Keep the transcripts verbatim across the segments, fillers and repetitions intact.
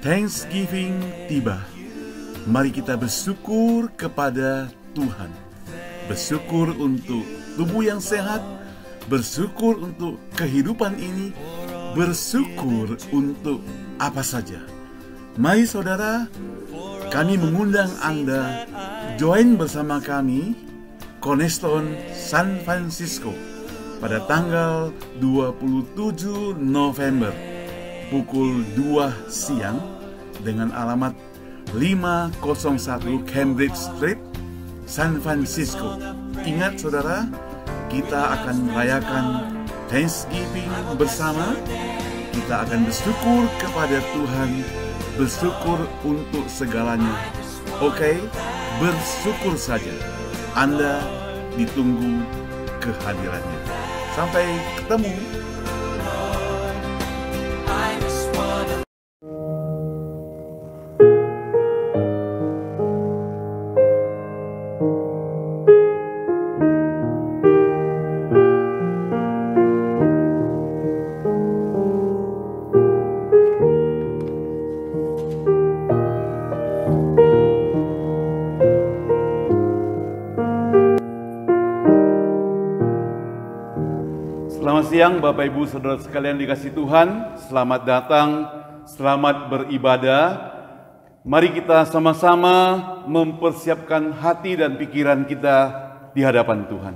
Thanksgiving tiba. Mari kita bersyukur kepada Tuhan. Bersyukur untuk tubuh yang sehat, bersyukur untuk kehidupan ini, bersyukur untuk apa saja. Mari saudara, kami mengundang Anda join bersama kami Cornerstone San Francisco pada tanggal dua puluh tujuh November pukul dua siang dengan alamat lima nol satu Cambridge Street, San Francisco. Ingat saudara, kita akan merayakan Thanksgiving bersama. Kita akan bersyukur kepada Tuhan, bersyukur untuk segalanya. Oke, bersyukur saja. Anda ditunggu kehadirannya. Sampai ketemu. Selamat siang Bapak Ibu Saudara sekalian dikasihi Tuhan. Selamat datang, selamat beribadah. Mari kita sama-sama mempersiapkan hati dan pikiran kita di hadapan Tuhan.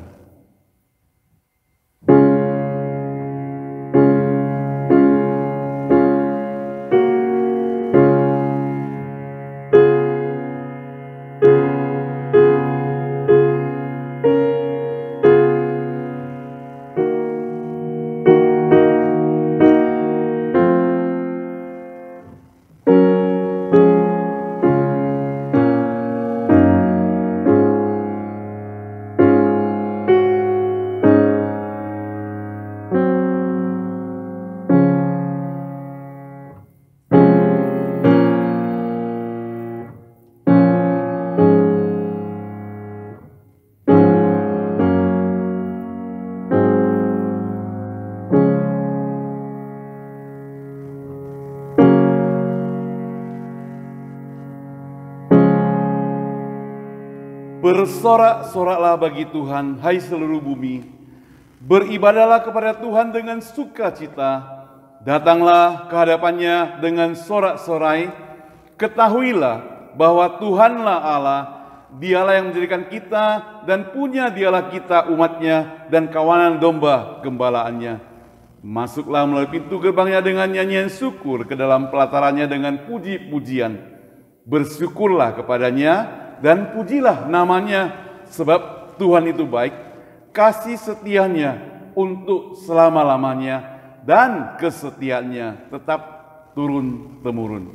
Bersorak-soraklah bagi Tuhan, hai seluruh bumi. Beribadahlah kepada Tuhan dengan sukacita. Datanglah ke hadapannya dengan sorak-sorai. Ketahuilah bahwa Tuhanlah Allah. Dialah yang menjadikan kita dan punya dialah kita umatnya dan kawanan domba gembalaannya. Masuklah melalui pintu gerbangnya dengan nyanyian syukur, ke dalam pelatarannya dengan puji-pujian. Bersyukurlah kepadanya dan pujilah namanya, sebab Tuhan itu baik, kasih setianya untuk selama-lamanya, dan kesetiaannya tetap turun-temurun.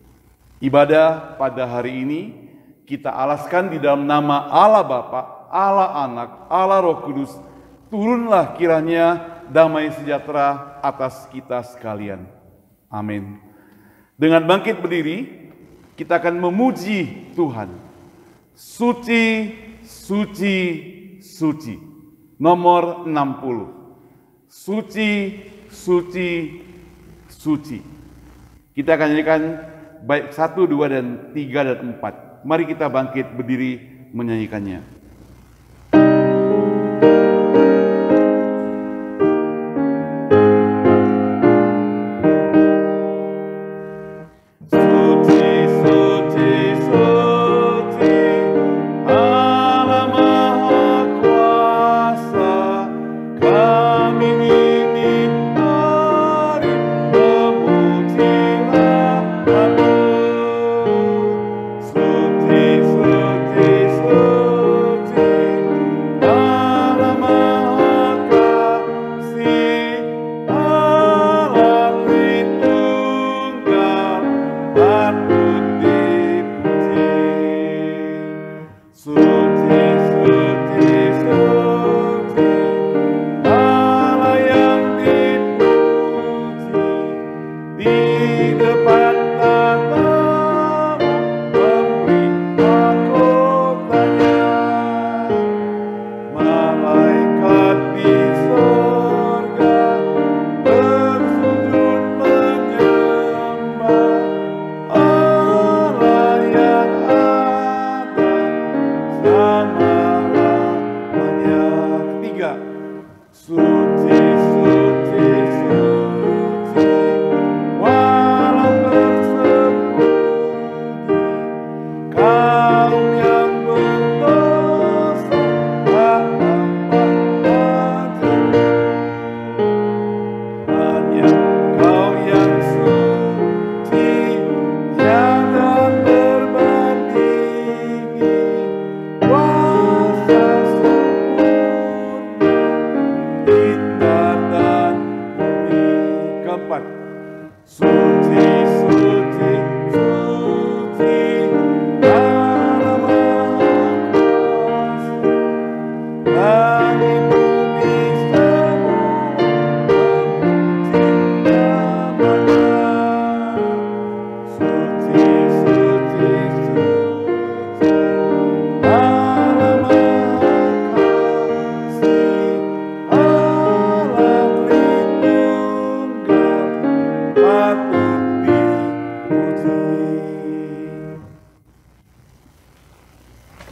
Ibadah pada hari ini kita alaskan di dalam nama Allah Bapa, Allah Anak, Allah Roh Kudus. Turunlah kiranya damai sejahtera atas kita sekalian. Amin. Dengan bangkit berdiri, kita akan memuji Tuhan. Suci, suci, suci. Nomor enam puluh. Suci, suci, suci. Kita akan nyanyikan baik satu, dua, dan tiga, dan empat. Mari kita bangkit berdiri menyanyikannya.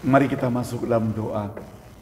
Mari kita masuk dalam doa.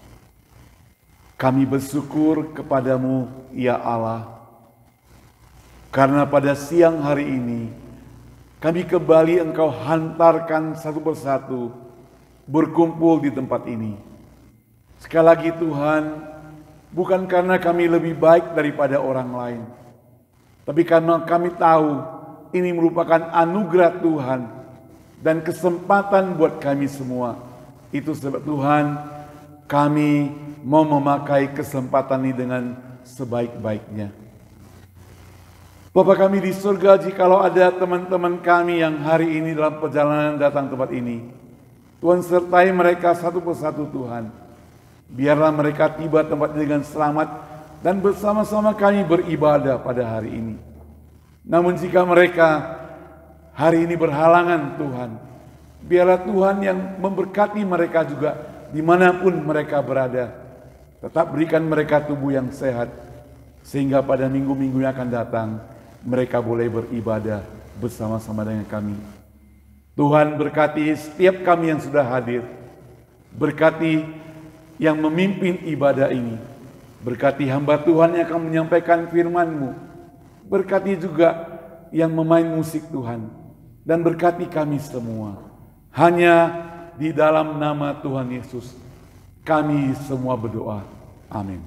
Kami bersyukur kepadamu, ya Allah, karena pada siang hari ini kami kembali Engkau hantarkan satu persatu berkumpul di tempat ini. Sekali lagi Tuhan, bukan karena kami lebih baik daripada orang lain, tapi karena kami tahu ini merupakan anugerah Tuhan dan kesempatan buat kami semua. Itu sebab Tuhan, kami mau memakai kesempatan ini dengan sebaik-baiknya. Bapa kami di surga, jikalau ada teman-teman kami yang hari ini dalam perjalanan datang tempat ini, Tuhan sertai mereka satu persatu Tuhan. Biarlah mereka tiba tempat ini dengan selamat dan bersama-sama kami beribadah pada hari ini. Namun jika mereka hari ini berhalangan Tuhan, biarlah Tuhan yang memberkati mereka juga dimanapun mereka berada. Tetap berikan mereka tubuh yang sehat, sehingga pada minggu-minggu yang akan datang, mereka boleh beribadah bersama-sama dengan kami. Tuhan berkati setiap kami yang sudah hadir. Berkati yang memimpin ibadah ini. Berkati hamba Tuhan yang akan menyampaikan firman-Mu. Berkati juga yang memain musik Tuhan. Dan berkati kami semua. Hanya di dalam nama Tuhan Yesus kami semua berdoa. Amin.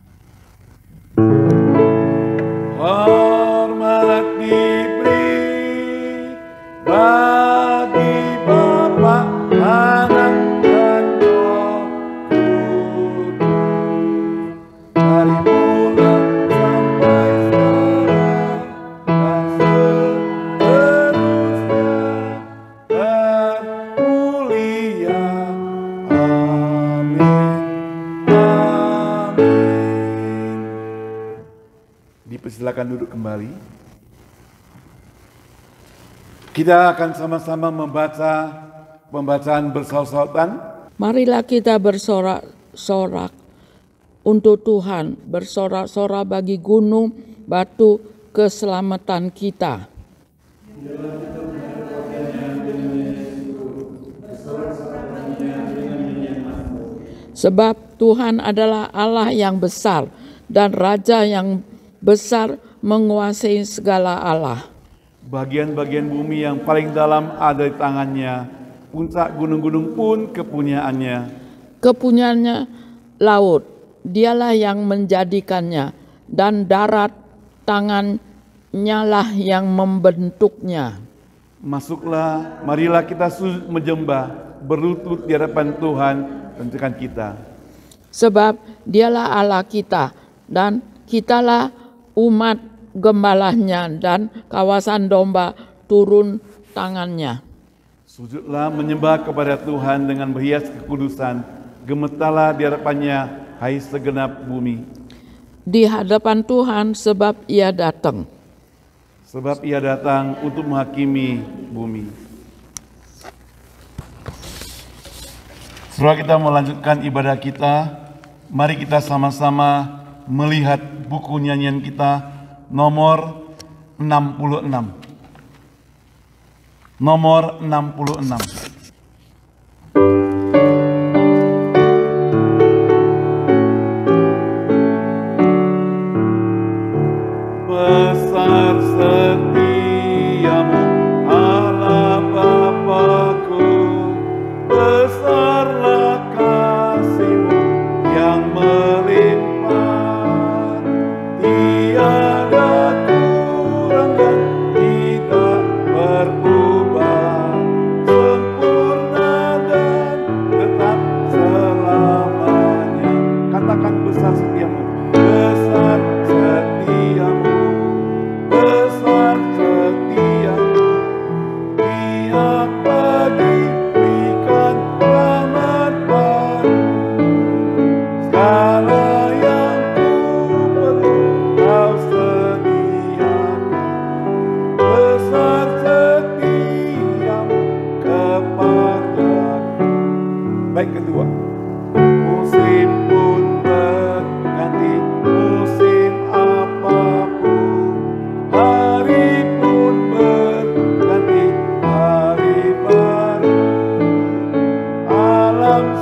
Hormat diberi bagi Bapa, Anak, dan Roh Kudus. Dari mula sampai sekarang dan seterusnya termulia. Dipersilakan duduk kembali. Kita akan sama-sama membaca pembacaan bersaut-sautan. Marilah kita bersorak-sorak untuk Tuhan, bersorak-sorak bagi gunung batu keselamatan kita. Sebab Tuhan adalah Allah yang besar dan Raja yang besar menguasai segala Allah. Bagian-bagian bumi yang paling dalam ada di tangannya, puncak gunung-gunung pun kepunyaannya. Kepunyaannya laut, dialah yang menjadikannya, dan darat tangannya lah yang membentuknya. Masuklah, marilah kita sujud menyembah, berlutut di hadapan Tuhan, tentukan kita. Sebab dialah Allah kita, dan kitalah umat gembalanya, dan kawasan domba turun tangannya. Sujudlah menyembah kepada Tuhan dengan berhias kekudusan. Gemetarlah di hadapannya, hai segenap bumi. Di hadapan Tuhan, sebab ia datang. Sebab ia datang untuk menghakimi bumi. Setelah kita melanjutkan ibadah kita, mari kita sama-sama melihat buku nyanyian kita nomor enam puluh enam. Nomor enam puluh enam. Besar setiamu Allah Bapakku, besarlah kasih-Mu yang melimpah, tiada kurang dan tidak berubah, sempurna dan tetap selamanya. Katakan besar setiamu, besar setiamu, besar setiamu, tiap pagi berikan rahmat baru. Segala yang ku perlu Kau sediakan, besar setiamu kepadaku. Baik, kedua. Musim pun berganti, musim apapun, hari pun berganti, hari baru, alam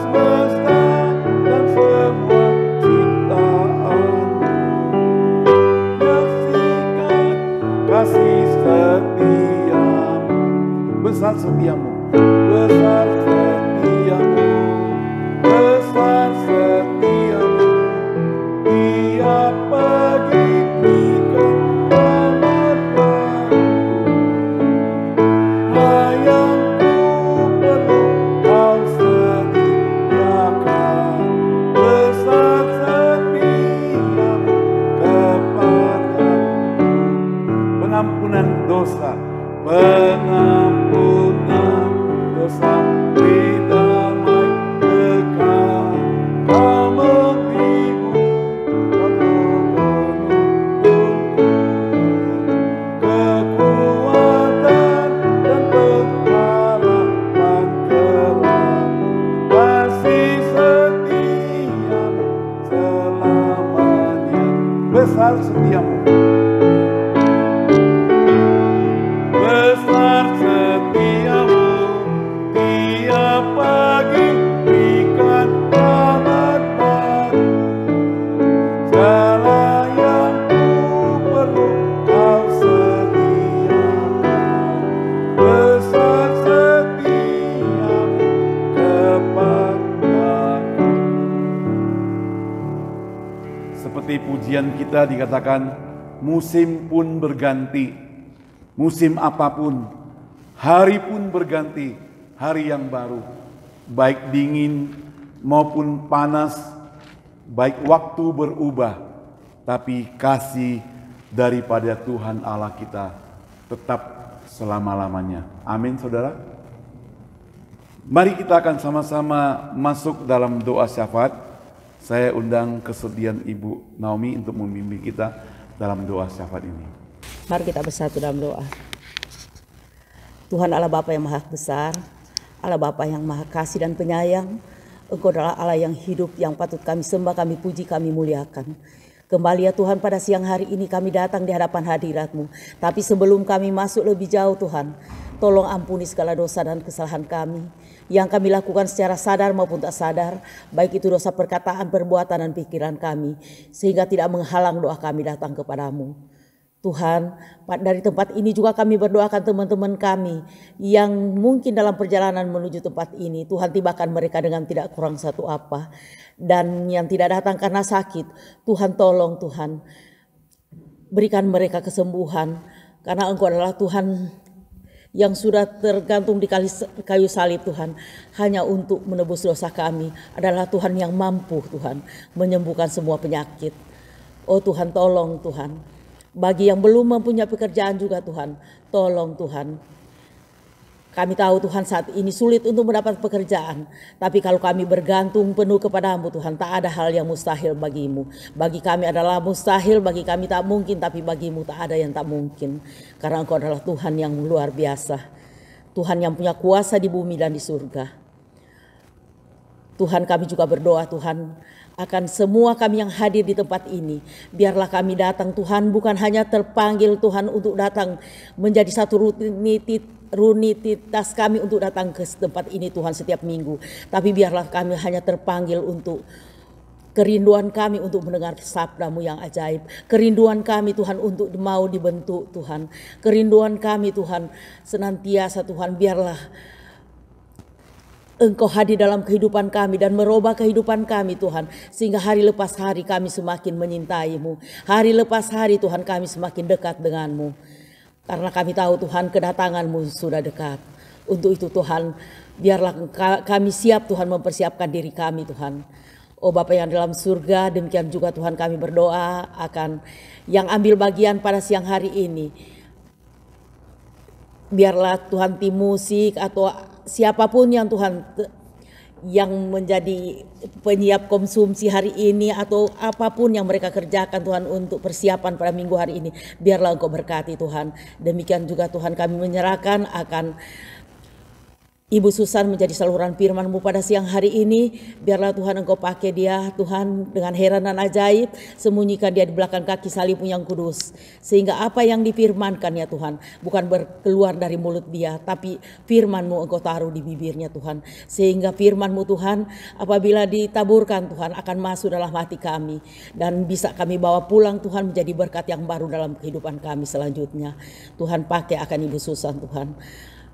besar setiamu, besar setiamu, besar setiamu. Tiap pagi berikan kabar baru, yang ku perlu kau sediakan. Besar setiamu kepadaku, pengampunan dosa, pengampunan dosa, damai kekal, kau menghibur kekuatan dan pengharapan kelak. Kasih setiamu selamanya, besar setiamu, besar setiamu. Tiap pagi berikan kabar baru, segala yang ku perlu kau sediakan. Besar setiamu kepadaku. Seperti pujian kita dikatakan, musim pun berganti, musim apapun, hari pun berganti, hari yang baru, baik dingin maupun panas, baik waktu berubah, tapi kasih daripada Tuhan Allah kita tetap selama-lamanya. Amin, saudara. Mari kita akan sama-sama masuk dalam doa syafaat. Saya undang kesediaan Ibu Naomi untuk membimbing kita dalam doa syafaat ini. Mari kita bersatu dalam doa. Tuhan Allah Bapa yang Maha Besar, Allah Bapa yang Maha Kasih dan Penyayang, Engkau adalah Allah yang hidup, yang patut kami sembah, kami puji, kami muliakan. Kembali ya Tuhan, pada siang hari ini kami datang di hadapan hadirat-Mu. Tapi sebelum kami masuk lebih jauh Tuhan, tolong ampuni segala dosa dan kesalahan kami yang kami lakukan secara sadar maupun tak sadar, baik itu dosa perkataan, perbuatan, dan pikiran kami, sehingga tidak menghalang doa kami datang kepadamu. Tuhan, dari tempat ini juga kami berdoakan teman-teman kami yang mungkin dalam perjalanan menuju tempat ini. Tuhan, tibakan mereka dengan tidak kurang satu apa. Dan yang tidak datang karena sakit, Tuhan tolong Tuhan, berikan mereka kesembuhan. Karena Engkau adalah Tuhan yang sudah tergantung di kayu salib Tuhan, hanya untuk menebus dosa kami. Adalah Tuhan yang mampu Tuhan menyembuhkan semua penyakit. Oh Tuhan, tolong Tuhan. Bagi yang belum mempunyai pekerjaan juga Tuhan, tolong Tuhan. Kami tahu Tuhan saat ini sulit untuk mendapat pekerjaan. Tapi kalau kami bergantung penuh kepadamu Tuhan, tak ada hal yang mustahil bagimu. Bagi kami adalah mustahil, bagi kami tak mungkin, tapi bagimu tak ada yang tak mungkin. Karena Engkau adalah Tuhan yang luar biasa. Tuhan yang punya kuasa di bumi dan di surga. Tuhan, kami juga berdoa Tuhan, akan semua kami yang hadir di tempat ini. Biarlah kami datang Tuhan, bukan hanya terpanggil Tuhan untuk datang menjadi satu rutinitas, rutinitas kami untuk datang ke tempat ini Tuhan setiap minggu. Tapi biarlah kami hanya terpanggil untuk kerinduan kami untuk mendengar sabda-Mu yang ajaib. Kerinduan kami Tuhan untuk mau dibentuk Tuhan. Kerinduan kami Tuhan senantiasa Tuhan, biarlah Engkau hadir dalam kehidupan kami dan merubah kehidupan kami Tuhan. Sehingga hari lepas hari kami semakin menyintai-Mu. Hari lepas hari Tuhan kami semakin dekat dengan-Mu. Karena kami tahu Tuhan kedatangan-Mu sudah dekat. Untuk itu Tuhan, biarlah kami siap Tuhan mempersiapkan diri kami Tuhan. Oh Bapa yang dalam surga, demikian juga Tuhan kami berdoa akan yang ambil bagian pada siang hari ini. Biarlah Tuhan tim musik atau siapapun yang Tuhan yang menjadi penyiap konsumsi hari ini atau apapun yang mereka kerjakan Tuhan untuk persiapan pada minggu hari ini, biarlah Engkau berkati Tuhan. Demikian juga Tuhan kami menyerahkan akan Ibu Susan menjadi saluran firman-Mu pada siang hari ini. Biarlah Tuhan Engkau pakai dia Tuhan dengan heran dan ajaib. Sembunyikan dia di belakang kaki salib-Mu yang kudus. Sehingga apa yang difirmankan ya Tuhan, bukan berkeluar dari mulut dia, tapi firman-Mu Engkau taruh di bibirnya Tuhan. Sehingga firman-Mu Tuhan apabila ditaburkan Tuhan akan masuk dalam hati kami. Dan bisa kami bawa pulang Tuhan menjadi berkat yang baru dalam kehidupan kami selanjutnya. Tuhan pakai akan Ibu Susan Tuhan.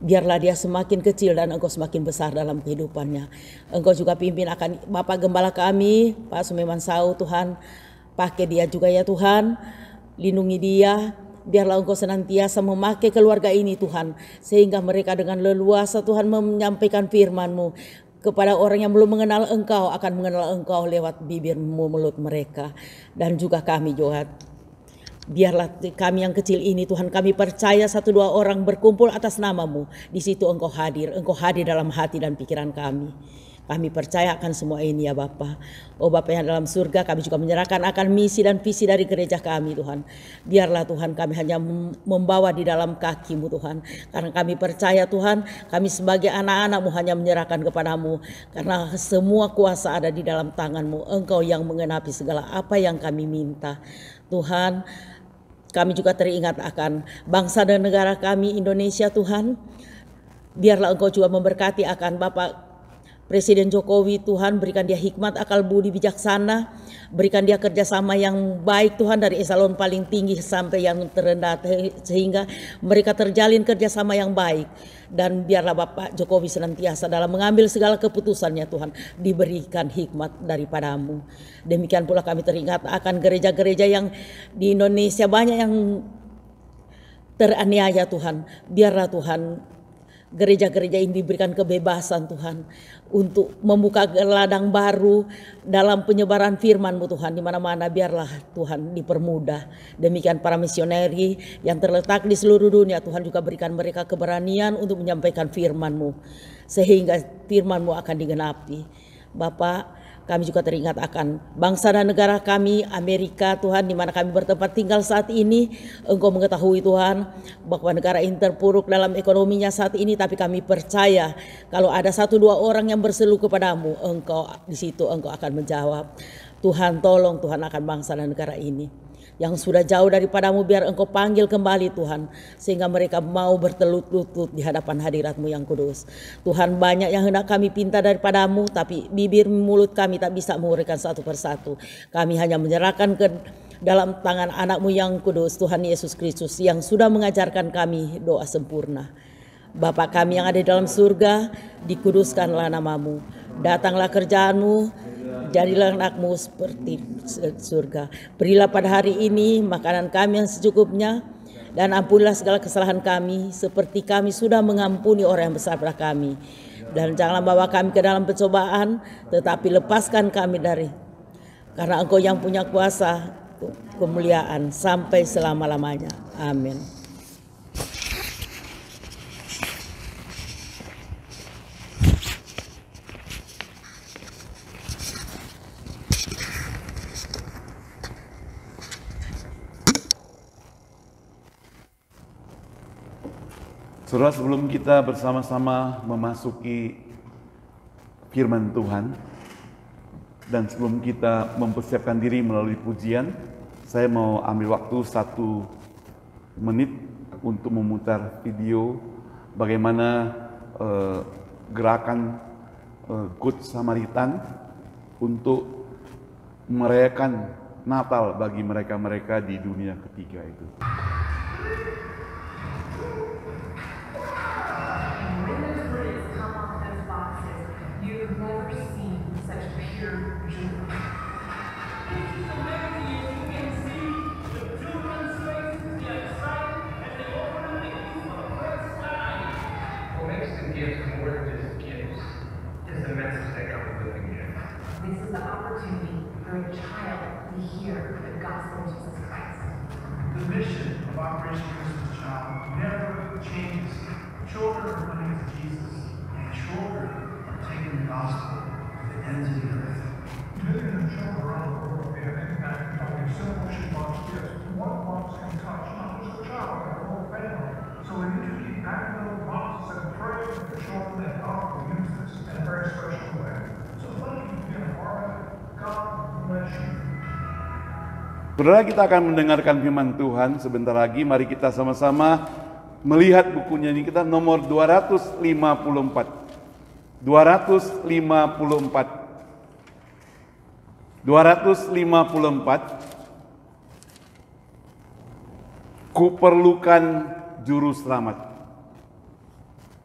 biarlah dia semakin kecil dan Engkau semakin besar dalam kehidupannya. Engkau juga pimpin akan Bapak Gembala kami, Pak Sumeman Sau, Tuhan. Pakai dia juga ya Tuhan, lindungi dia. Biarlah Engkau senantiasa memakai keluarga ini Tuhan, sehingga mereka dengan leluasa Tuhan menyampaikan firman-Mu kepada orang yang belum mengenal Engkau, akan mengenal Engkau lewat bibir-Mu, mulut mereka. Dan juga kami juga, biarlah kami yang kecil ini Tuhan, kami percaya satu dua orang berkumpul atas nama-Mu, di situ Engkau hadir, Engkau hadir dalam hati dan pikiran kami. Kami percaya akan semua ini ya Bapa. Oh Bapa yang dalam surga, kami juga menyerahkan akan misi dan visi dari gereja kami Tuhan. Biarlah Tuhan kami hanya membawa di dalam kaki-Mu Tuhan. Karena kami percaya Tuhan, kami sebagai anak-anak-Mu hanya menyerahkan kepada-Mu. Karena semua kuasa ada di dalam tangan-Mu. Engkau yang mengenapi segala apa yang kami minta. Tuhan, kami juga teringat akan bangsa dan negara kami Indonesia Tuhan. Biarlah Engkau juga memberkati akan Bapak Presiden Jokowi Tuhan, berikan dia hikmat, akal budi, bijaksana, berikan dia kerjasama yang baik Tuhan dari eselon paling tinggi sampai yang terendah, sehingga mereka terjalin kerjasama yang baik. Dan biarlah Bapak Jokowi senantiasa dalam mengambil segala keputusannya Tuhan, diberikan hikmat daripada-Mu. Demikian pula kami teringat akan gereja-gereja yang di Indonesia banyak yang teraniaya Tuhan. Biarlah Tuhan gereja-gereja ini diberikan kebebasan Tuhan untuk membuka ladang baru dalam penyebaran firman-Mu Tuhan, di mana-mana biarlah Tuhan dipermudah. Demikian para misioneri yang terletak di seluruh dunia Tuhan, juga berikan mereka keberanian untuk menyampaikan firman-Mu, sehingga firman-Mu akan digenapi. Bapak, kami juga teringat akan bangsa dan negara kami Amerika Tuhan, di mana kami bertempat tinggal saat ini. Engkau mengetahui Tuhan bahwa negara ini terpuruk dalam ekonominya saat ini, tapi kami percaya kalau ada satu dua orang yang berseru kepada-Mu, Engkau di situ Engkau akan menjawab. Tuhan, tolong Tuhan akan bangsa dan negara ini yang sudah jauh daripada-Mu, biar Engkau panggil kembali Tuhan, sehingga mereka mau bertelut-lutut di hadapan hadirat-Mu yang kudus. Tuhan, banyak yang hendak kami pinta daripada-Mu, tapi bibir mulut kami tak bisa menguraikan satu persatu. Kami hanya menyerahkan ke dalam tangan anak-Mu yang kudus, Tuhan Yesus Kristus, yang sudah mengajarkan kami doa sempurna. Bapa kami yang ada di dalam surga, dikuduskanlah nama-Mu, datanglah kerjaan-Mu, jadilah anak-Mu seperti surga. Berilah pada hari ini makanan kami yang secukupnya, dan ampunilah segala kesalahan kami seperti kami sudah mengampuni orang yang besar pada kami. Dan janganlah bawa kami ke dalam pencobaan, tetapi lepaskan kami dari, karena Engkau yang punya kuasa kemuliaan sampai selama-lamanya. Amin. Saudara, sebelum kita bersama-sama memasuki firman Tuhan, dan sebelum kita mempersiapkan diri melalui pujian, saya mau ambil waktu satu menit untuk memutar video bagaimana eh, gerakan eh, Good Samaritan untuk merayakan Natal bagi mereka-mereka di dunia ketiga itu. Operation Christmas Child never changes. Children are coming to Jesus, and children are taking the gospel to the ends of the earth. Millions of children around the world have been impacted by these simple shoebox gifts. One box can touch not just a child, but a whole family. So we need to keep backing those boxes and pray for the children that God will use this in a very special way. So thank you for being a part of it. God bless you. Saudara, kita akan mendengarkan firman Tuhan sebentar lagi. Mari kita sama-sama melihat bukunya ini. Kita nomor dua ratus lima puluh empat. dua ratus lima puluh empat. dua ratus lima puluh empat. Kuperlukan juru selamat.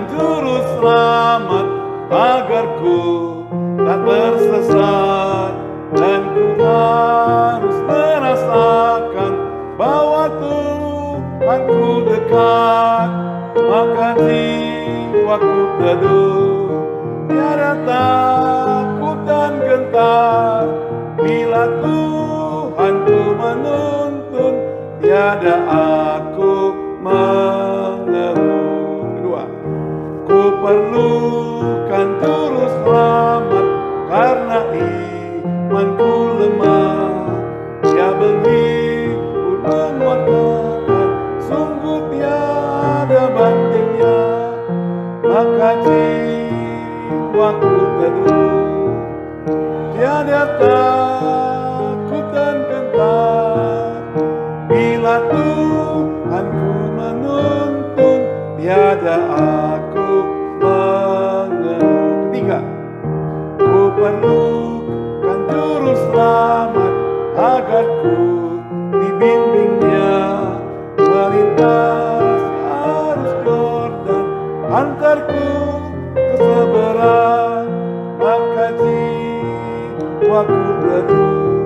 juru selamat, agar ku tak tersesat, dan ku harus merasakan bahwa Tuhanku dekat. Maka jiwaku teduh, tiada takut dan gentar, bila Tuhanku menuntun, tiada aku mengeluh. Kedua, ku perlukan juru selamat, karena imanku lemah. Dia menghibur menguatkan, sungguh tiada bandingnya. Maka jiwaku teduh, tiada takut dan gentar, bila Tuhanku menuntun, tiada aku mengeluh. Ketiga, ku perlukan juru selamat, agar ku dibimbingnya melintasi arus Yordan, antarku ke seberang. Maka jiwaku teduh,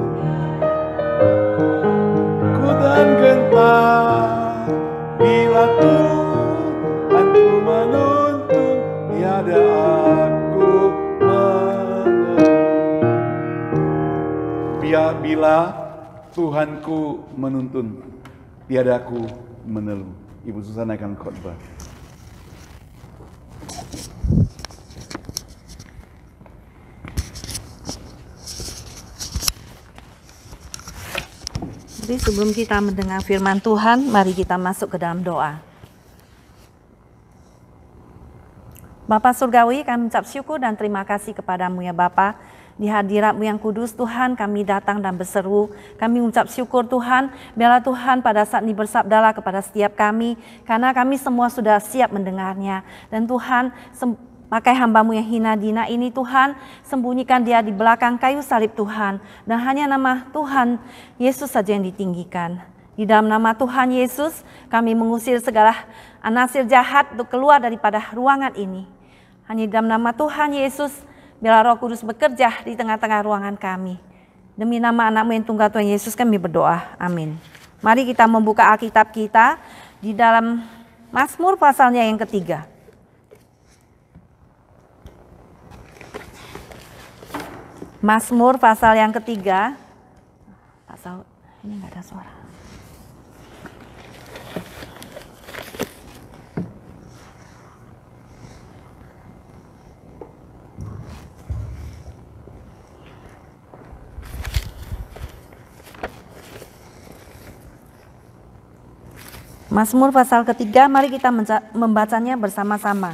ku dan gentar, bila Tuhanku menuntun, tiada aku mengeluh. Bila Tuhanku menuntun, tiada aku mengeluh. Ibu Susana akan khotbah. Jadi sebelum kita mendengar firman Tuhan, mari kita masuk ke dalam doa. Bapa Surgawi, kami ucap syukur dan terima kasih kepadamu ya Bapa. Di hadirat-Mu yang kudus Tuhan, kami datang dan berseru. Kami mengucap syukur Tuhan, biarlah Tuhan pada saat ini bersabdalah kepada setiap kami, karena kami semua sudah siap mendengarnya. Dan Tuhan, pakai hamba-Mu yang hina dina ini Tuhan, sembunyikan dia di belakang kayu salib Tuhan. Dan hanya nama Tuhan Yesus saja yang ditinggikan. Di dalam nama Tuhan Yesus, kami mengusir segala anasir jahat untuk keluar daripada ruangan ini. Hanya di dalam nama Tuhan Yesus, biarlah Roh Kudus bekerja di tengah-tengah ruangan kami. Demi nama anak-Mu yang tunggal Tuhan Yesus kami berdoa. Amin. Mari kita membuka Alkitab kita di dalam Mazmur pasalnya yang ketiga. Mazmur pasal yang ketiga. Pasal ini nggak ada suara. Mazmur pasal ketiga, mari kita membacanya bersama-sama.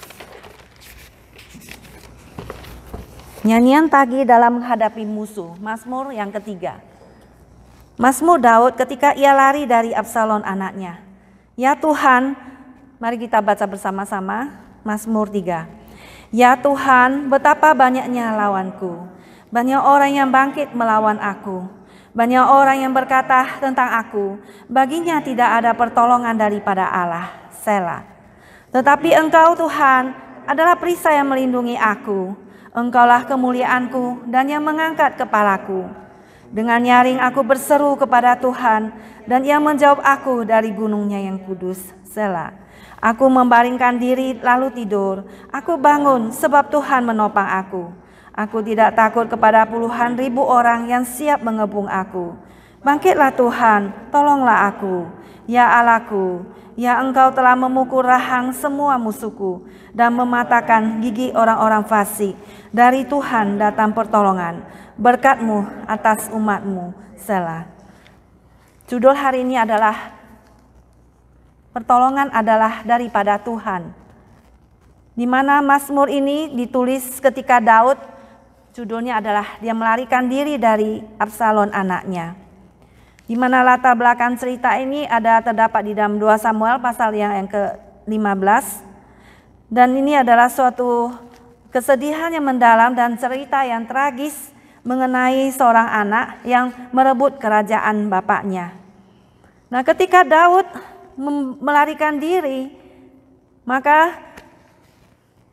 Nyanyian pagi dalam menghadapi musuh. Mazmur yang ketiga. Mazmur Daud ketika ia lari dari Absalom anaknya. Ya Tuhan, mari kita baca bersama-sama. Mazmur tiga. Ya Tuhan, betapa banyaknya lawanku. Banyak orang yang bangkit melawan aku. Banyak orang yang berkata tentang aku, baginya tidak ada pertolongan daripada Allah. Selah. Tetapi Engkau Tuhan adalah perisai yang melindungi aku. Engkaulah kemuliaanku dan yang mengangkat kepalaku. Dengan nyaring aku berseru kepada Tuhan, dan Ia menjawab aku dari gunungnya yang kudus. Selah. Aku membaringkan diri lalu tidur. Aku bangun sebab Tuhan menopang aku. Aku tidak takut kepada puluhan ribu orang yang siap mengebung aku. Bangkitlah Tuhan, tolonglah aku. Ya Allahku, ya Engkau telah memukul rahang semua musuhku dan mematahkan gigi orang-orang fasik. Dari Tuhan datang pertolongan, berkat-Mu atas umat-Mu. Selah. Judul hari ini adalah pertolongan adalah daripada Tuhan. Di mana Mazmur ini ditulis ketika Daud, judulnya adalah dia melarikan diri dari Absalom anaknya. Di mana latar belakang cerita ini ada terdapat di dalam dua Samuel pasal yang, yang ke lima belas. Dan ini adalah suatu kesedihan yang mendalam dan cerita yang tragis mengenai seorang anak yang merebut kerajaan bapaknya. Nah, ketika Daud melarikan diri, maka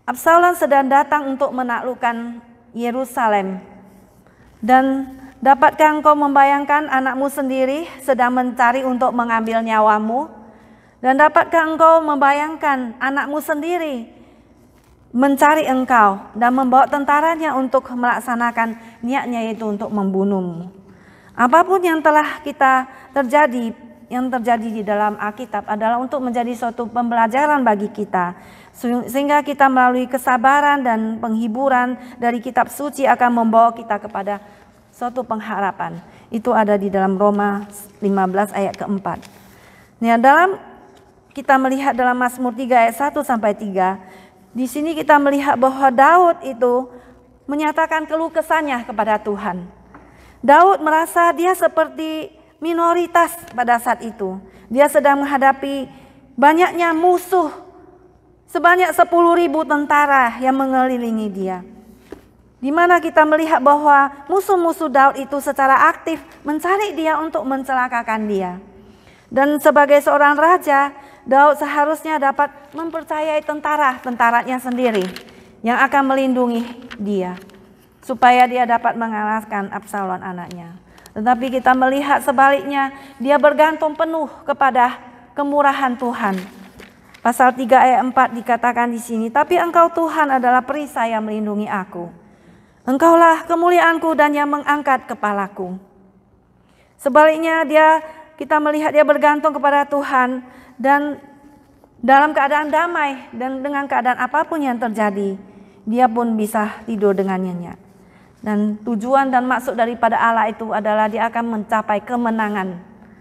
Absalom sedang datang untuk menaklukkan Yerusalem. Dan dapatkah engkau membayangkan anakmu sendiri sedang mencari untuk mengambil nyawamu? Dan dapatkah engkau membayangkan anakmu sendiri mencari engkau dan membawa tentaranya untuk melaksanakan niatnya, yaitu untuk membunuhmu? Apapun yang telah kita terjadi, yang terjadi di dalam Alkitab adalah untuk menjadi suatu pembelajaran bagi kita, sehingga kita melalui kesabaran dan penghiburan dari kitab suci akan membawa kita kepada suatu pengharapan. Itu ada di dalam Roma lima belas ayat keempat. Nah, dalam kita melihat dalam Mazmur tiga ayat satu sampai tiga, di sini kita melihat bahwa Daud itu menyatakan keluh kesahnya kepada Tuhan. Daud merasa dia seperti minoritas pada saat itu. Dia sedang menghadapi banyaknya musuh, sebanyak sepuluh ribu tentara yang mengelilingi dia. Di mana kita melihat bahwa musuh-musuh Daud itu secara aktif mencari dia untuk mencelakakan dia. Dan sebagai seorang raja, Daud seharusnya dapat mempercayai tentara-tentaranya sendiri yang akan melindungi dia, supaya dia dapat mengalahkan Absalom anaknya. Tetapi kita melihat sebaliknya, dia bergantung penuh kepada kemurahan Tuhan. Pasal tiga ayat empat dikatakan di sini, tapi Engkau Tuhan adalah perisai yang melindungi aku. Engkaulah kemuliaanku dan yang mengangkat kepalaku. Sebaliknya dia kita melihat dia bergantung kepada Tuhan dan dalam keadaan damai dan dengan keadaan apapun yang terjadi, dia pun bisa tidur dengan nyenyak. Dan tujuan dan maksud daripada Allah itu adalah dia akan mencapai kemenangan.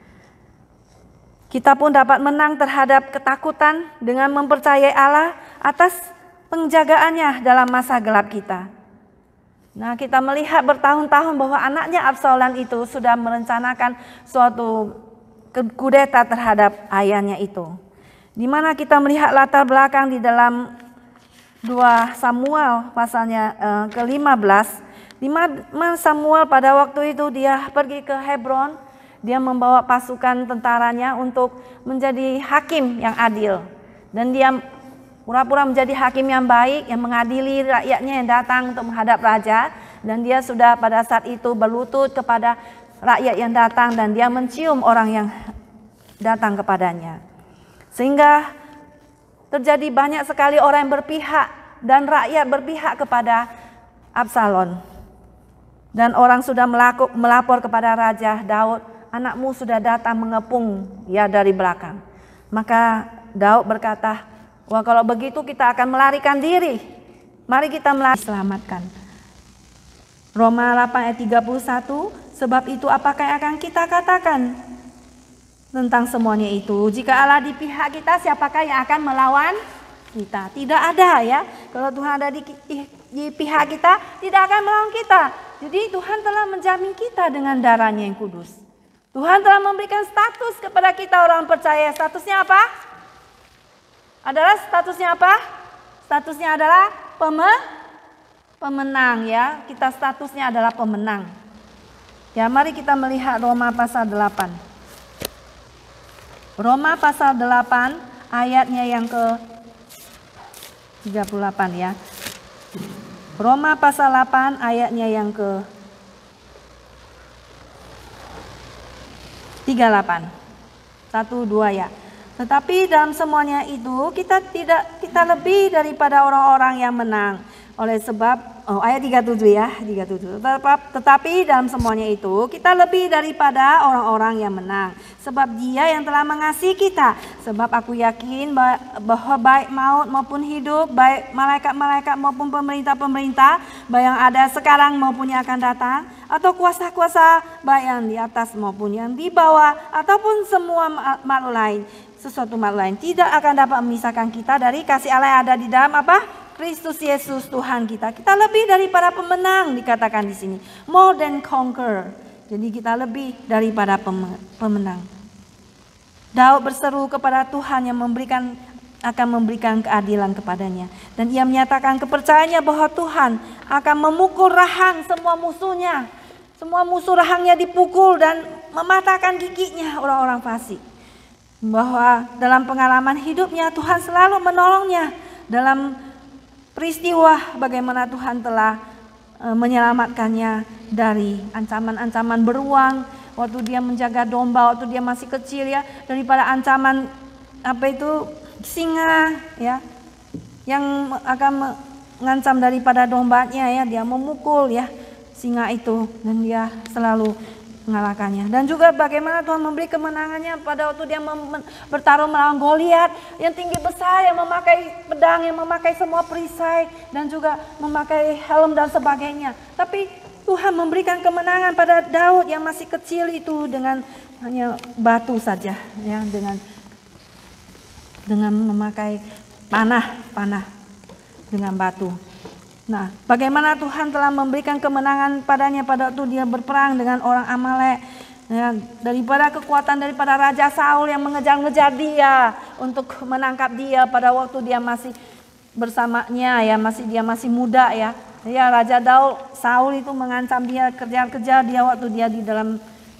Kita pun dapat menang terhadap ketakutan dengan mempercayai Allah atas penjagaannya dalam masa gelap kita. Nah, kita melihat bertahun-tahun bahwa anaknya Absalom itu sudah merencanakan suatu kudeta terhadap ayahnya itu. Di mana kita melihat latar belakang di dalam dua Samuel pasalnya eh, ke lima belas. Di mana Samuel pada waktu itu dia pergi ke Hebron, dia membawa pasukan tentaranya untuk menjadi hakim yang adil. Dan dia pura-pura menjadi hakim yang baik, yang mengadili rakyatnya yang datang untuk menghadap raja. Dan dia sudah pada saat itu berlutut kepada rakyat yang datang dan dia mencium orang yang datang kepadanya. Sehingga terjadi banyak sekali orang yang berpihak dan rakyat berpihak kepada Absalom. Dan orang sudah melaku, melapor kepada Raja Daud, anakmu sudah datang mengepung ya dari belakang. Maka Daud berkata, wah kalau begitu kita akan melarikan diri. Mari kita melari selamatkan. Roma delapan ayat tiga puluh satu, sebab itu apakah yang akan kita katakan tentang semuanya itu? Jika Allah di pihak kita, siapakah yang akan melawan kita? Tidak ada ya. Kalau Tuhan ada di, di, di pihak kita, tidak akan melawan kita. Jadi Tuhan telah menjamin kita dengan darahnya yang kudus. Tuhan telah memberikan status kepada kita orang percaya. Statusnya apa? Adalah statusnya apa? Statusnya adalah peme, pemenang ya. Kita statusnya adalah pemenang. Ya, mari kita melihat Roma pasal delapan. Roma pasal delapan ayatnya yang ke tiga puluh delapan ya. Roma pasal delapan ayatnya yang ke tiga puluh delapan. satu dua ya. Tetapi dalam semuanya itu kita tidak kita lebih daripada orang-orang yang menang. Oleh sebab oh ayat tiga puluh tujuh ya, tiga puluh tujuh. Tetapi dalam semuanya itu kita lebih daripada orang-orang yang menang. Sebab Dia yang telah mengasihi kita. Sebab aku yakin bahwa baik maut maupun hidup, baik malaikat-malaikat maupun pemerintah-pemerintah, baik yang ada sekarang maupun yang akan datang, atau kuasa-kuasa baik yang di atas maupun yang di bawah, ataupun semua makhluk lain, sesuatu makhluk lain tidak akan dapat memisahkan kita dari kasih Allah yang ada di dalam apa? Kristus Yesus Tuhan kita. Kita lebih daripada pemenang dikatakan di sini. More than conqueror. Jadi kita lebih daripada pemenang. Daud berseru kepada Tuhan yang memberikan akan memberikan keadilan kepadanya. Dan ia menyatakan kepercayaannya bahwa Tuhan akan memukul rahang semua musuhnya. Semua musuh rahangnya dipukul dan mematahkan giginya orang-orang fasik. Bahwa dalam pengalaman hidupnya Tuhan selalu menolongnya dalam peristiwa bagaimana Tuhan telah e, menyelamatkannya dari ancaman-ancaman beruang waktu dia menjaga domba, waktu dia masih kecil ya, daripada ancaman apa itu singa ya, yang akan mengancam daripada dombanya ya, dia memukul ya singa itu dan dia selalu mengalahkannya. Dan juga bagaimana Tuhan memberi kemenangannya pada waktu dia bertarung melawan Goliat yang tinggi besar, yang memakai pedang, yang memakai semua perisai dan juga memakai helm dan sebagainya. Tapi Tuhan memberikan kemenangan pada Daud yang masih kecil itu dengan hanya batu saja ya, dengan dengan memakai panah, panah dengan batu. Nah, bagaimana Tuhan telah memberikan kemenangan padanya pada waktu dia berperang dengan orang Amalek ya, daripada kekuatan daripada Raja Saul yang mengejar-ngejar dia untuk menangkap dia pada waktu dia masih bersamanya ya, masih dia masih muda ya. Ya, Raja Daud Saul itu mengancam dia, kejar-kejar dia waktu dia di dalam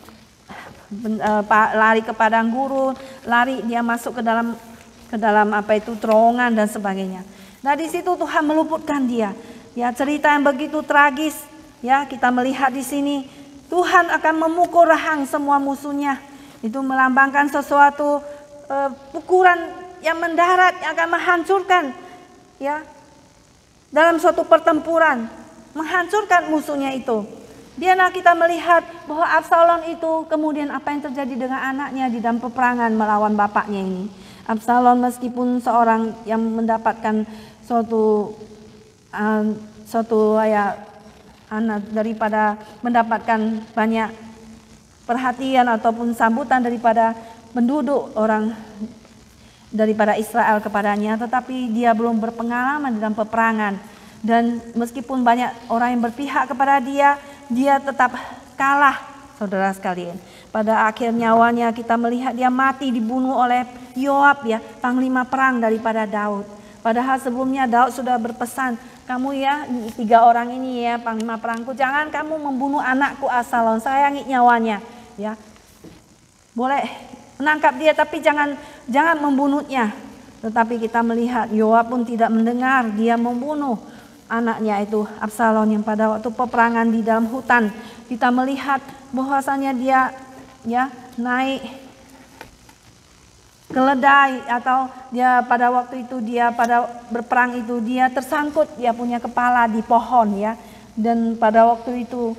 lari ke padang gurun, lari dia masuk ke dalam ke dalam apa itu terowongan dan sebagainya. Nah, di situ Tuhan meluputkan dia. Ya, cerita yang begitu tragis ya, kita melihat di sini Tuhan akan memukul rahang semua musuhnya. Itu melambangkan sesuatu uh, pukulan yang mendarat yang akan menghancurkan ya, dalam suatu pertempuran, menghancurkan musuhnya itu. Biarlah kita melihat bahwa Absalom itu kemudian apa yang terjadi dengan anaknya di dalam peperangan melawan bapaknya ini. Absalom meskipun seorang yang mendapatkan suatu uh, suatu ya anak daripada mendapatkan banyak perhatian ataupun sambutan daripada penduduk orang daripada Israel kepadanya, tetapi dia belum berpengalaman dalam peperangan, dan meskipun banyak orang yang berpihak kepada dia, dia tetap kalah, saudara sekalian. Pada akhir nyawanya kita melihat dia mati dibunuh oleh Yoab ya, panglima perang daripada Daud. Padahal sebelumnya Daud sudah berpesan, kamu ya tiga orang ini ya panglima perangku, jangan kamu membunuh anakku Absalom, sayangi nyawanya ya. Boleh menangkap dia tapi jangan jangan membunuhnya. Tetapi kita melihat Yoab pun tidak mendengar, dia membunuh anaknya itu Absalom yang pada waktu peperangan di dalam hutan. Kita melihat bahwasanya dia ya naik keledai, atau dia pada waktu itu dia pada berperang itu dia tersangkut, dia punya kepala di pohon ya, dan pada waktu itu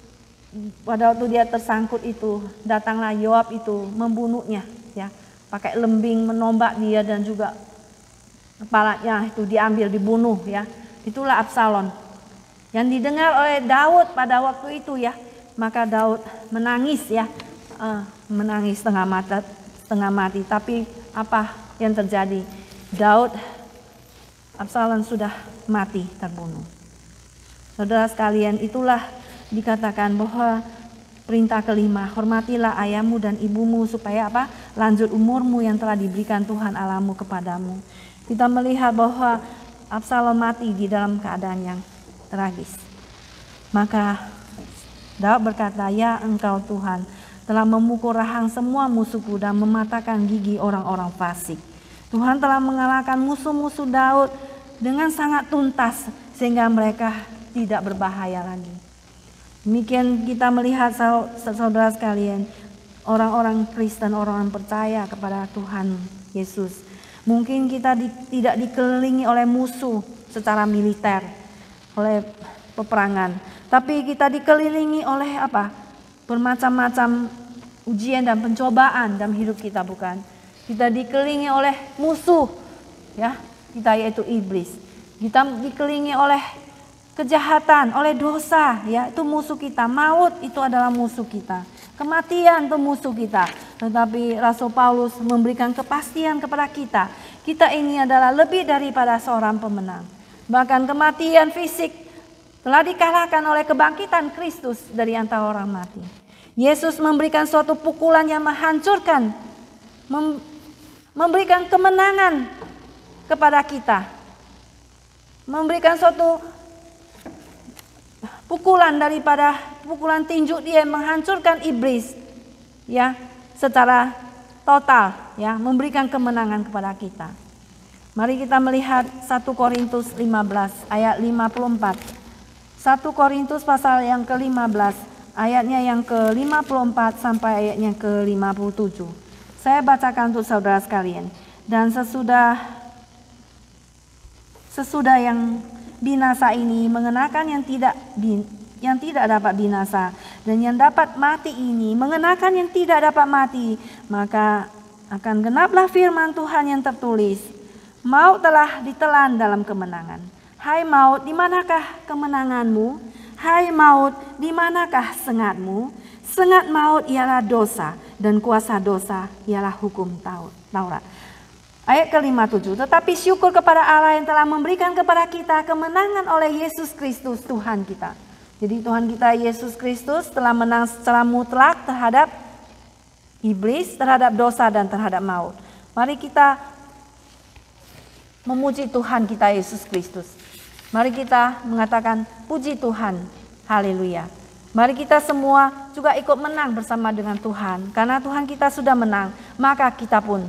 pada waktu dia tersangkut itu datanglah Yoab itu membunuhnya ya, pakai lembing menombak dia dan juga kepalanya itu diambil dibunuh ya. Itulah Absalom yang didengar oleh Daud pada waktu itu ya. Maka Daud menangis ya, uh, menangis setengah mata setengah mati. Tapi apa yang terjadi? Daud, Absalom sudah mati terbunuh. Saudara sekalian, itulah dikatakan bahwa perintah kelima, hormatilah ayahmu dan ibumu supaya apa? Lanjut umurmu yang telah diberikan Tuhan Allahmu kepadamu. Kita melihat bahwa Absalom mati di dalam keadaan yang tragis. Maka Daud berkata, ya engkau Tuhan telah memukul rahang semua musuhku dan mematahkan gigi orang-orang fasik. Tuhan telah mengalahkan musuh-musuh Daud dengan sangat tuntas sehingga mereka tidak berbahaya lagi. Demikian kita melihat saudara sekalian, orang-orang Kristen, orang-orang percaya kepada Tuhan Yesus. Mungkin kita di, tidak dikelilingi oleh musuh secara militer, oleh peperangan, tapi kita dikelilingi oleh apa? Bermacam-macam ujian dan pencobaan dalam hidup kita, bukan? Kita dikelilingi oleh musuh, ya, kita yaitu iblis. Kita dikelilingi oleh kejahatan, oleh dosa, ya, itu musuh kita. Maut itu adalah musuh kita. Kematian itu musuh kita. Tetapi Rasul Paulus memberikan kepastian kepada kita. Kita ini adalah lebih daripada seorang pemenang. Bahkan kematian fisik telah dikalahkan oleh kebangkitan Kristus dari antara orang mati. Yesus memberikan suatu pukulan yang menghancurkan, mem memberikan kemenangan kepada kita. Memberikan suatu pukulan daripada pukulan tinju dia menghancurkan iblis, ya, secara total, ya, memberikan kemenangan kepada kita. Mari kita melihat satu Korintus lima belas ayat lima puluh empat. satu Korintus pasal yang ke lima belas ayatnya yang ke lima puluh empat sampai ayatnya ke lima puluh tujuh. Saya bacakan untuk saudara sekalian. Dan sesudah sesudah yang binasa ini mengenakan yang tidak bin, yang tidak dapat binasa, dan yang dapat mati ini mengenakan yang tidak dapat mati, maka akan genaplah firman Tuhan yang tertulis, maut telah ditelan dalam kemenangan. Hai maut, di manakah kemenanganmu? Hai maut, di manakah sengatmu? Sengat maut ialah dosa, dan kuasa dosa ialah hukum Taurat. Ayat ke lima puluh tujuh, tetapi syukur kepada Allah yang telah memberikan kepada kita kemenangan oleh Yesus Kristus Tuhan kita. Jadi Tuhan kita Yesus Kristus telah menang secara mutlak terhadap iblis, terhadap dosa, dan terhadap maut. Mari kita memuji Tuhan kita Yesus Kristus. Mari kita mengatakan puji Tuhan, haleluya. Mari kita semua juga ikut menang bersama dengan Tuhan. Karena Tuhan kita sudah menang, maka kita pun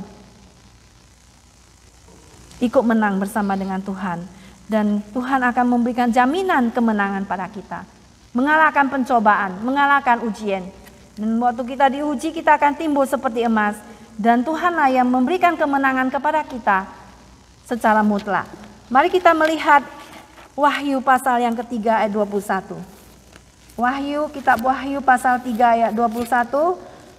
ikut menang bersama dengan Tuhan. Dan Tuhan akan memberikan jaminan kemenangan pada kita. Mengalahkan pencobaan, mengalahkan ujian. Dan waktu kita diuji, kita akan timbul seperti emas. Dan Tuhanlah yang memberikan kemenangan kepada kita secara mutlak. Mari kita melihat Wahyu pasal yang ketiga ayat dua puluh satu. Wahyu, kitab Wahyu pasal tiga ayat dua puluh satu.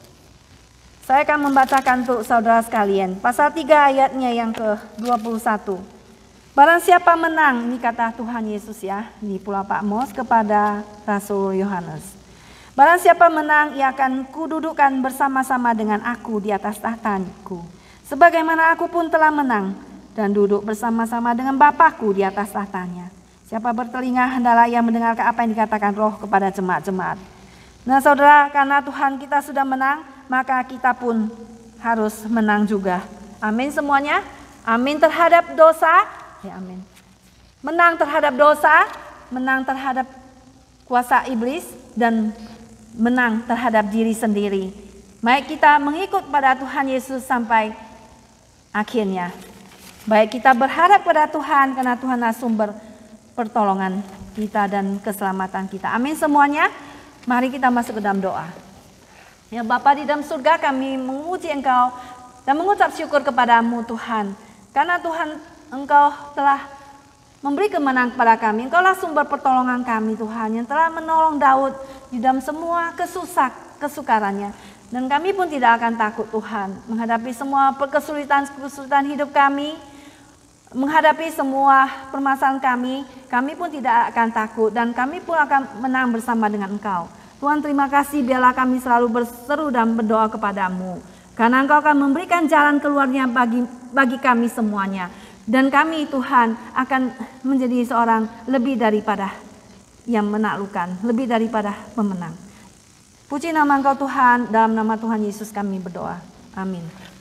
Saya akan membacakan untuk saudara sekalian. Pasal tiga ayatnya yang ke dua puluh satu. Barang siapa menang, ini kata Tuhan Yesus ya, di Pulau Patmos kepada Rasul Yohanes. Barang siapa menang, ia akan kududukkan bersama-sama dengan aku di atas tahtaku. Sebagaimana aku pun telah menang dan duduk bersama-sama dengan Bapakku di atas tahtanya. Siapa bertelinga, hendaklah ia mendengarkan apa yang dikatakan Roh kepada jemaat-jemaat. Nah saudara, karena Tuhan kita sudah menang, maka kita pun harus menang juga. Amin semuanya. Amin terhadap dosa. Ya amin. Menang terhadap dosa, menang terhadap kuasa iblis, dan menang terhadap diri sendiri. Baik kita mengikut pada Tuhan Yesus sampai akhirnya. Baik kita berharap pada Tuhan karena Tuhanlah sumber pertolongan kita dan keselamatan kita. Amin semuanya. Mari kita masuk ke dalam doa. Ya Bapa di dalam surga, kami memuji Engkau dan mengucap syukur kepadamu Tuhan. Karena Tuhan Engkau telah memberi kemenangan kepada kami. Engkaulah sumber pertolongan kami Tuhan, yang telah menolong Daud di dalam semua kesusak, kesukarannya. Dan kami pun tidak akan takut Tuhan menghadapi semua kesulitan-kesulitan hidup kami. Menghadapi semua permasalahan kami, kami pun tidak akan takut dan kami pun akan menang bersama dengan Engkau. Tuhan terima kasih, biarlah kami selalu berseru dan berdoa kepadamu. Karena Engkau akan memberikan jalan keluarnya bagi, bagi kami semuanya. Dan kami Tuhan akan menjadi seorang lebih daripada yang menaklukkan, lebih daripada pemenang. Puji nama Engkau Tuhan, dalam nama Tuhan Yesus kami berdoa. Amin.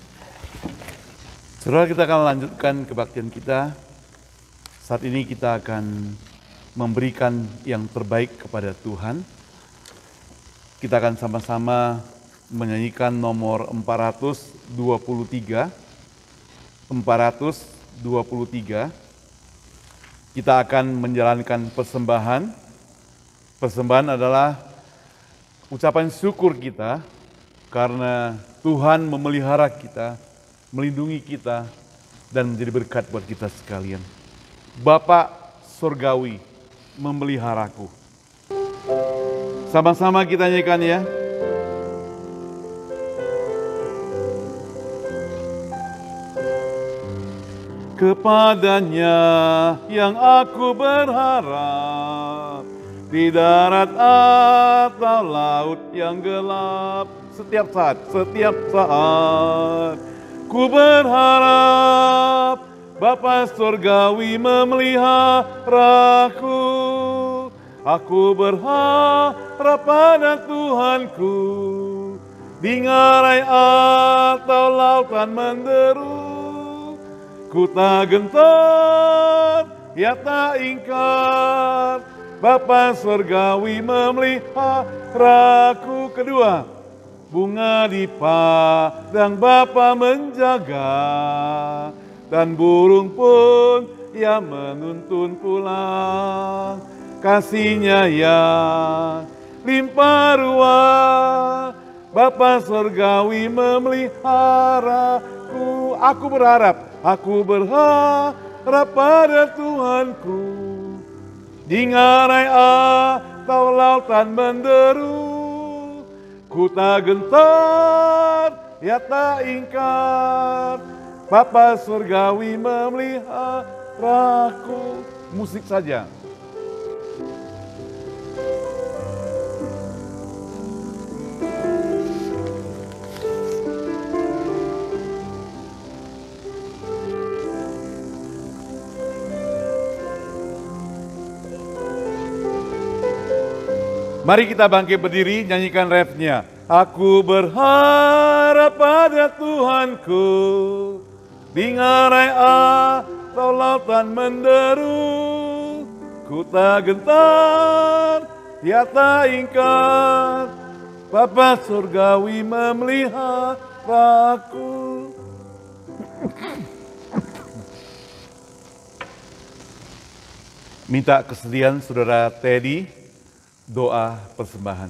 Saudara, kita akan lanjutkan kebaktian kita. Saat ini kita akan memberikan yang terbaik kepada Tuhan. Kita akan sama-sama menyanyikan nomor empat ratus dua puluh tiga. empat ratus dua puluh tiga. Kita akan menjalankan persembahan. Persembahan adalah ucapan syukur kita karena Tuhan memelihara kita, melindungi kita, dan menjadi berkat buat kita sekalian. Bapa Surgawi memeliharaku. Sama-sama kita nyanyikan ya. Kepadanya yang aku berharap, di darat atau laut yang gelap, setiap saat, setiap saat. Ku berharap Bapa Surgawi memeliharaku. Aku berharap pada Tuhanku, di ngarai atau lautan menderu. Ku tak gentar, ya tak ingkar, Bapa Surgawi memeliharaku. Kedua, bunga di padang Bapa menjaga, dan burung pun ia menuntun pulang. Kasih-Nya yang limpah ruah, Bapa surgawi memeliharaku. Aku berharap, aku berharap pada Tuhanku. Di ngarai atau lautan menderu, ku tak gentar, ya tak ingkar. Bapa surgawi memeliharaku. Musik saja. Mari kita bangkit berdiri, nyanyikan refnya. Aku berharap pada Tuhanku, di ngarai atau lautan menderu, ku tak gentar, ya tak ingkar. Bapa surgawi memeliharaku. Minta kesediaan Saudara Teddy. Doa persembahan.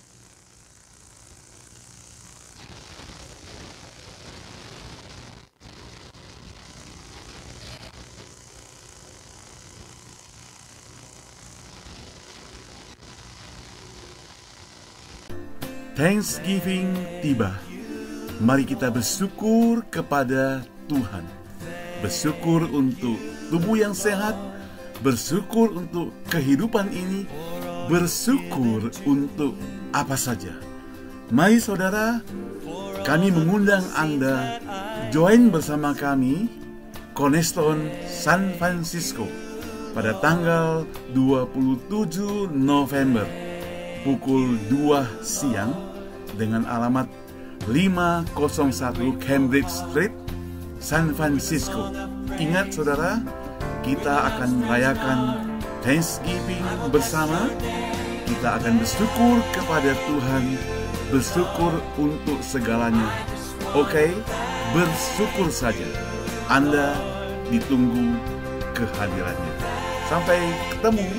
Thanksgiving tiba. Mari kita bersyukur kepada Tuhan. Bersyukur untuk tubuh yang sehat, bersyukur untuk kehidupan ini, bersyukur untuk apa saja. Mari saudara, kami mengundang Anda join bersama kami Cornerstone San Francisco pada tanggal dua puluh tujuh November pukul dua siang dengan alamat lima nol satu Cambridge Street, San Francisco. Ingat saudara, kita akan merayakan Thanksgiving bersama. Kita akan bersyukur kepada Tuhan, bersyukur untuk segalanya. Oke, bersyukur saja. Anda ditunggu kehadirannya. Sampai ketemu.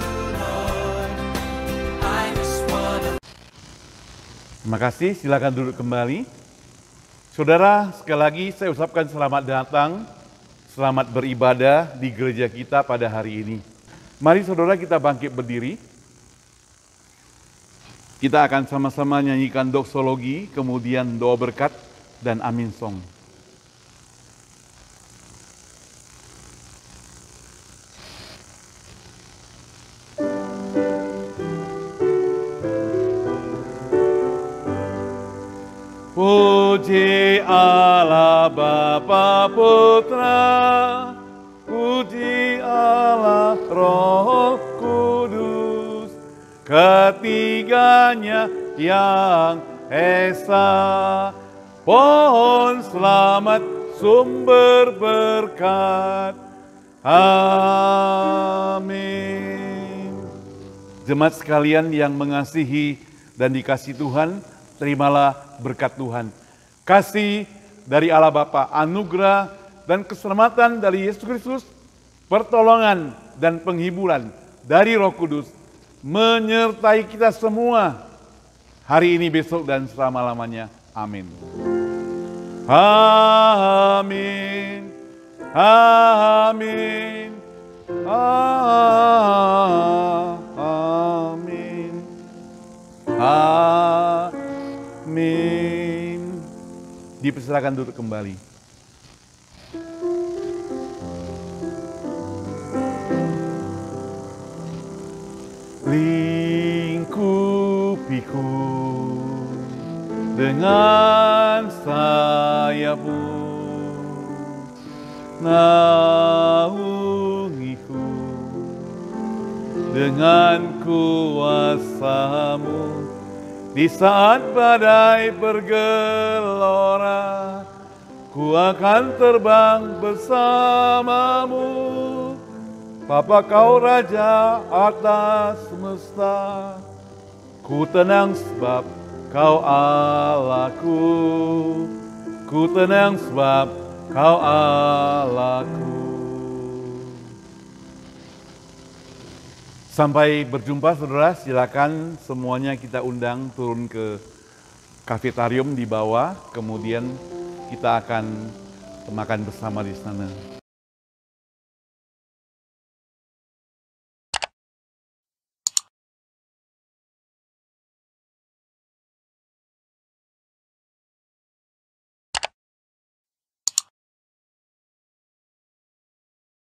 Terima kasih, silakan duduk kembali. Saudara, sekali lagi saya ucapkan selamat datang, selamat beribadah di gereja kita pada hari ini. Mari saudara kita bangkit berdiri. Kita akan sama-sama nyanyikan doksologi, kemudian doa berkat dan amin song. Puji Allah Bapa Putra, puji Allah Roh Kudus, ketiganya yang esa. Pohon selamat sumber berkat. Amin. Jemaat sekalian yang mengasihi dan dikasihi Tuhan, terimalah berkat Tuhan. Kasih dari Allah Bapa, anugerah dan keselamatan dari Yesus Kristus, pertolongan dan penghiburan dari Roh Kudus menyertai kita semua hari ini, besok, dan selama-lamanya. Amin. Amin. Amin. Amin. Amin. Dipersilakan duduk kembali. Lingkupiku dengan sayapmu, naungiku dengan kuasamu. Di saat badai bergelora, ku akan terbang bersamamu. Bapa, kau Raja atas semesta, ku tenang sebab kau Allahku. Ku tenang sebab Kau Allahku. Sampai berjumpa saudara, silakan semuanya kita undang turun ke kafetarium di bawah, kemudian kita akan makan bersama di sana.